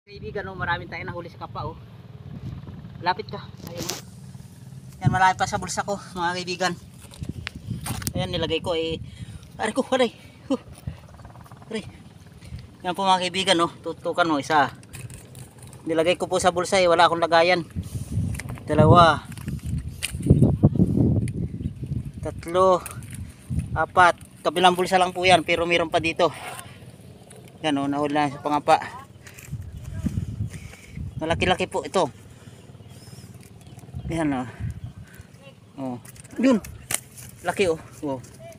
Kaibigan, oh, maraming tayo nahuli sa kapa, oh. Lapit ka. Ayun, oh. Yan, malapit pa sa bulsa ko, mga kaibigan. Ayan, nilagay ko, eh. Aray ko, aray. Aray. Yan po mga kaibigan, oh. Tutukan, oh, isa. Nilagay ko po sa bulsa, eh. Wala akong lagayan. Dalawa. Tatlo. Apat. Kabilang bulsa lang po yan, pero mayroon pa dito. Yan, oh, nahuli na sa pangapa. Malaki-laki po ito. Yan, oh. Oh. Yun. Laki, oh. Oh.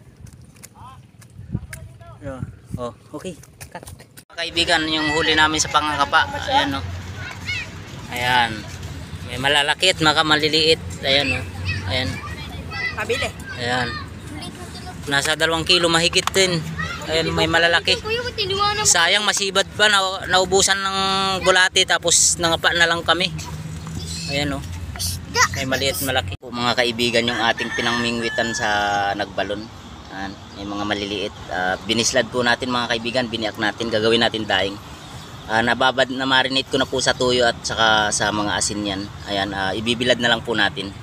Oh, okay. Cut. Kaibigan, yung huli namin sa pangangkapa. Ayan, oh. Ayan. May malalaki at maliliit. Ayan, oh. Ayan. Pabili. Ayan. Nasa 2 kilo mahigit din. Ayan, may malalaki. Sayang, masibad pa. Naubusan ng bulati tapos nangapa na lang kami. Ayan, oh. May maliit malaki. Mga kaibigan, yung ating pinangmingwitan sa nagbalon. Ayan, may mga maliliit. Binislad po natin mga kaibigan. Biniak natin. Gagawin natin daing. Na marinate ko na po sa tuyo at saka sa mga asin yan. Ayan, ibibilad na lang po natin.